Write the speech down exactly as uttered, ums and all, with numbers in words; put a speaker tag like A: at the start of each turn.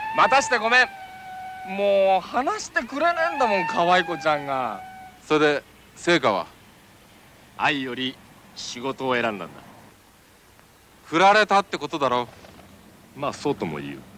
A: 待たしてごめん。もう話してくれねえんだもん、可愛い子ちゃんが。
B: それで成果は？
A: 愛より仕事を選んだんだ。
B: 振られたってことだろ。
A: まあそうとも言う。